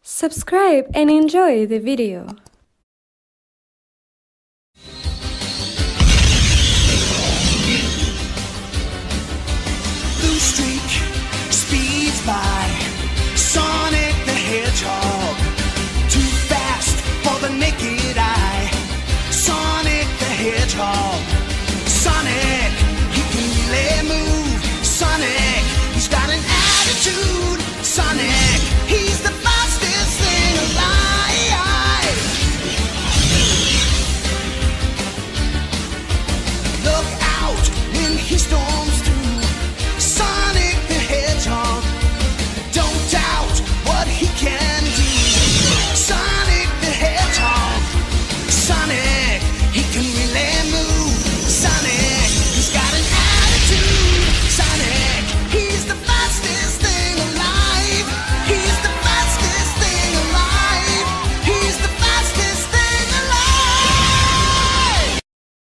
Subscribe and enjoy the video. Blue streak speeds by, Sonic the Hedgehog, too fast for the naked eye. Sonic the Hedgehog, Sonic, he can really move. Sonic, he's got an attitude. Sonic, he's the fastest thing alive. Look out when he storms through. Sonic the Hedgehog, don't doubt what he can do. Sonic the Hedgehog, Sonic, he can really move. Sonic, he's got an attitude. Sonic, he's the fastest thing alive. He's the fastest thing alive. He's the fastest thing alive.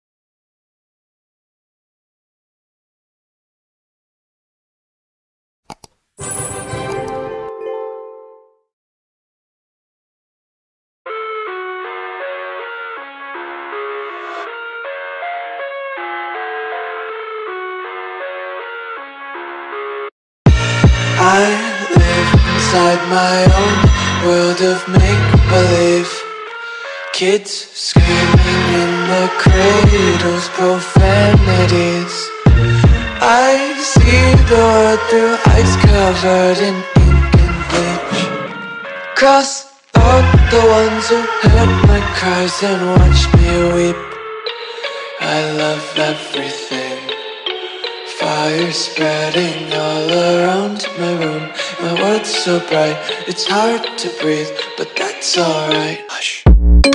I live inside my own world of make-believe. Kids screaming in their cradles, profanities. I see the world through ice covered in ink and bleach. Cross out the ones who heard my cries and watched me weep. I love everything. Fire spreading all around my room. My world's so bright, it's hard to breathe, but that's alright. Hush.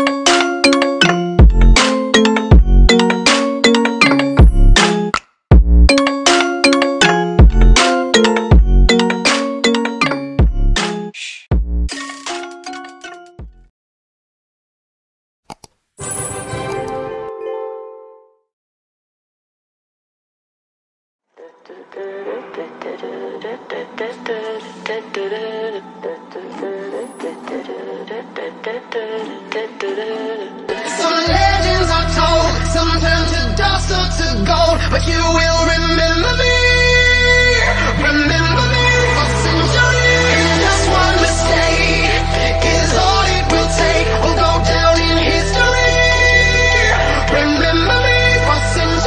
Some legends are told, some turn to dust or to gold, but you will remember me. Remember me for centuries. Just one mistake is all it will take. We'll go down in history. Remember me for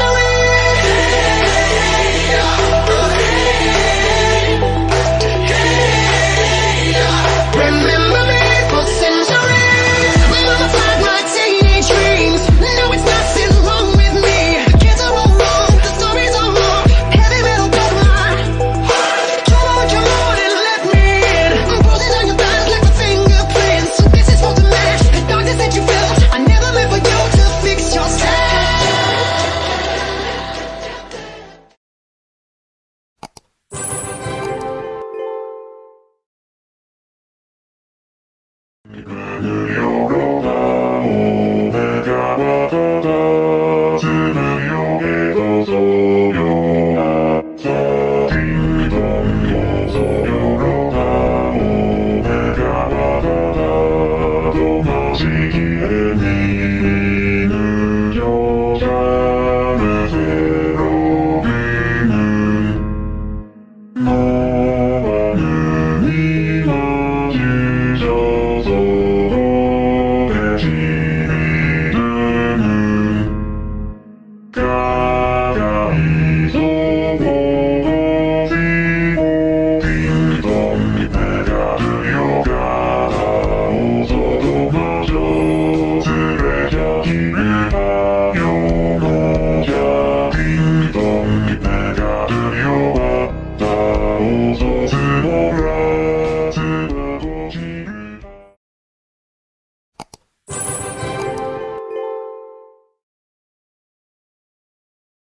centuries. Remember me for centuries. Mummified my teenage dreams. No, it's nothing wrong with me. The kids are all wrong, the stories are wrong. Heavy metal broke my heart. Come on and let me in. Bruises on your thighs like the fingerprints. This is for the match, the darkness that you felt. I never meant for you to fix yourself. 내가 들려왔다. 어서 들어라.